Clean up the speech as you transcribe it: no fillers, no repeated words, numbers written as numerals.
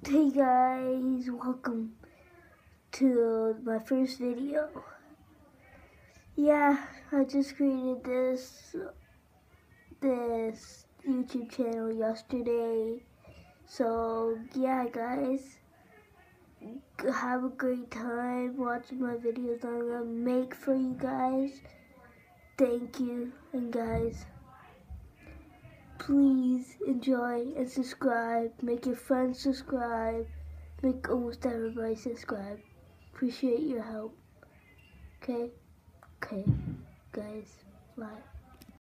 Hey guys, welcome to my first video. Yeah, I just created this YouTube channel yesterday. So yeah guys, have a great time watching my videos I'm gonna make for you guys. Thank you, and guys, please enjoy and subscribe. Make your friends subscribe. Make almost everybody subscribe. Appreciate your help. Okay, guys, bye.